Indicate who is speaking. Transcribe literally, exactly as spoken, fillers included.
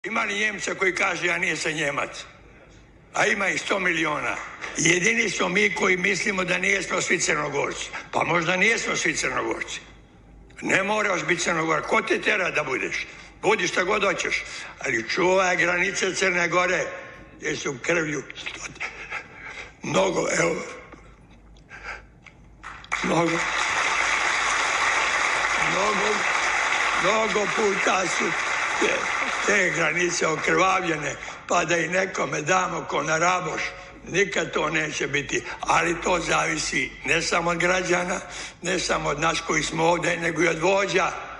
Speaker 1: Ima li Njemca koji kaže ja nisam Njemac? A ima ih sto miliona. Jedini smo mi koji mislimo da nijesmo svi Crnogorci. Pa možda nijesmo svi Crnogorci. Ne moraš biti Crnogorac. Ko te tera da budeš? Budi šta god hoćeš. Ali čuvaj granice Crne Gore gdje su krvlju mnogo, evo, mnogo, mnogo, mnogo puta su te, te granice okrvavljene, pa da i nekome damo ko na Raboš, nikad to neće biti. Ali to zavisi ne samo od građana, ne samo od nas koji smo ovdje, nego i od vođa.